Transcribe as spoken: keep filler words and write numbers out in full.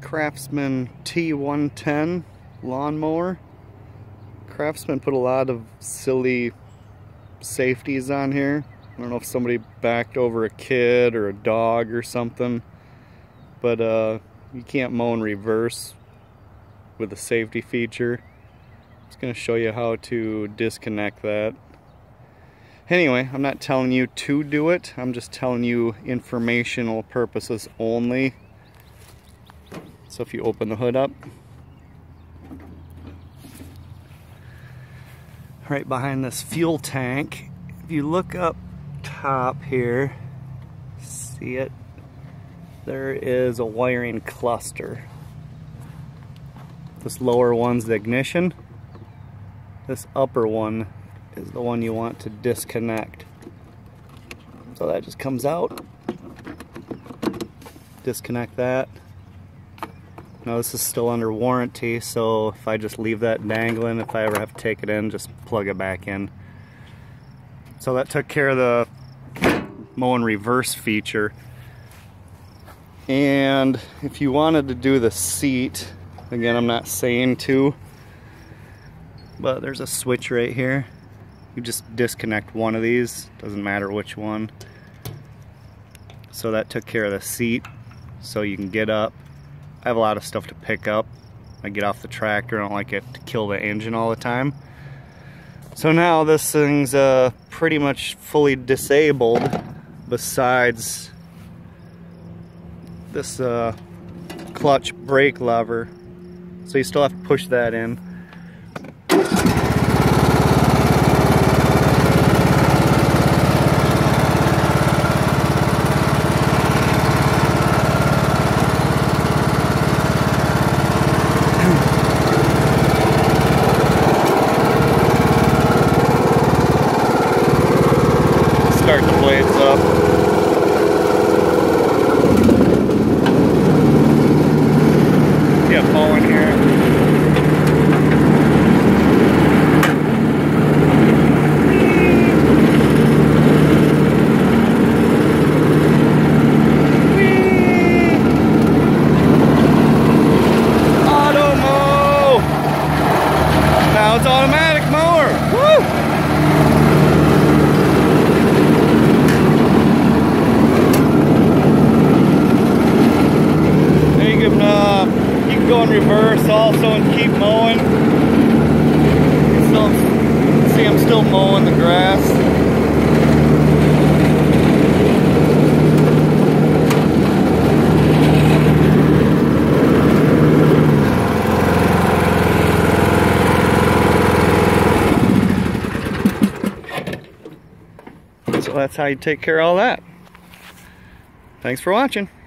Craftsman T one ten lawnmower. Craftsman put a lot of silly safeties on here. I don't know if somebody backed over a kid or a dog or something, but uh, you can't mow in reverse with a safety feature. I'm just going to show you how to disconnect that. Anyway, I'm not telling you to do it, I'm just telling you informational purposes only. So if you open the hood up, right behind this fuel tank, if you look up top here, see it? There is a wiring cluster. This lower one's the ignition. This upper one is the one you want to disconnect. So that just comes out. Disconnect that. Now this is still under warranty, so if I just leave that dangling, if I ever have to take it in, just plug it back in. So that took care of the mow in reverse feature. And if you wanted to do the seat, again, I'm not saying to, but there's a switch right here. You just disconnect one of these, doesn't matter which one. So that took care of the seat, so you can get up. I have a lot of stuff to pick up. I get off the tractor, I don't like it to kill the engine all the time. So now this thing's uh, pretty much fully disabled, besides this uh, clutch brake lever. So you still have to push that in. Start the blades up. Yeah, mowing here. Auto mow. Now it's automatic mower. Woo! Uh, you can go in reverse also and keep mowing. Still, see, I'm still mowing the grass. So that's how you take care of all that. Thanks for watching.